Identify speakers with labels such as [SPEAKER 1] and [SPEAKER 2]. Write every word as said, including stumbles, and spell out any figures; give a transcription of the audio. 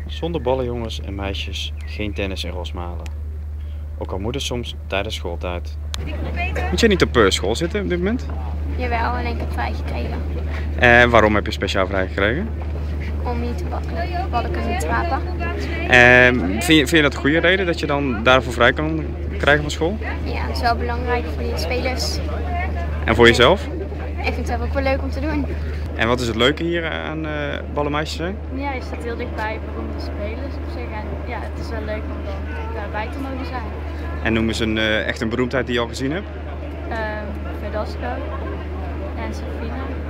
[SPEAKER 1] Zonder ballenjongens en meisjes geen tennis in Rosmalen. Ook al moet het soms tijdens schooltijd. Moet je niet op uh, school zitten op dit moment?
[SPEAKER 2] Jawel, en ik heb vrij gekregen.
[SPEAKER 1] En waarom heb je speciaal vrij gekregen?
[SPEAKER 2] Om niet te balken, balken niet te rapen.
[SPEAKER 1] En vind je, vind je dat een goede reden dat je dan daarvoor vrij kan krijgen van school?
[SPEAKER 2] Ja, dat is wel belangrijk voor de spelers.
[SPEAKER 1] En voor jezelf?
[SPEAKER 2] Ik vind het zelf ook wel leuk om te doen.
[SPEAKER 1] En wat is het leuke hier aan uh, ballenmeisjes zijn?
[SPEAKER 3] Ja, je staat heel dichtbij beroemde spelers op zich. En ja, het is wel leuk om dan daarbij te mogen zijn.
[SPEAKER 1] En noem eens een, uh, echt een beroemdheid die je al gezien hebt?
[SPEAKER 3] Um, Verdasco en Sofina.